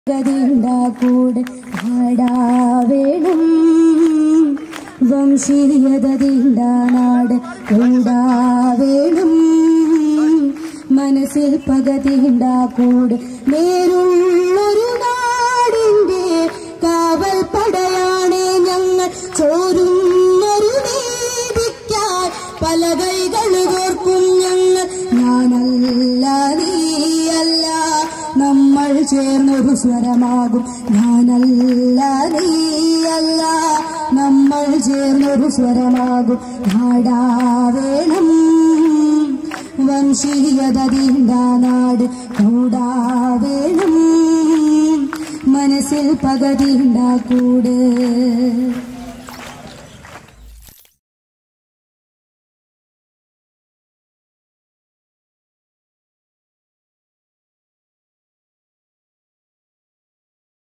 കൂടെ ആടാവേണം വംശീയതീണ്ട നാട് കൂടാവേണം മനസ്സിൽ പകതീണ്ട കൂടെ നേരുള്ളൊരു നാടിന്റെ കാവൽ പടയാണ് ഞങ്ങൾ ചോരുന്നൊരു നീതിക്കായി പല കൈകൾ കോർക്കും ഞങ്ങൾ ഞാനല്ല നീയല്ല നമ്മൾ ചേർന്നൊരു സ്വരമാകും ഞാനല്ല നീയല്ല നമ്മൾ ചേർന്നൊരു സ്വരമാകും നാടാവേണം വംശീയതീണ്ട നാട് കൂടാവേണം മനസ്സിൽ പകതീണ്ട കൂടെ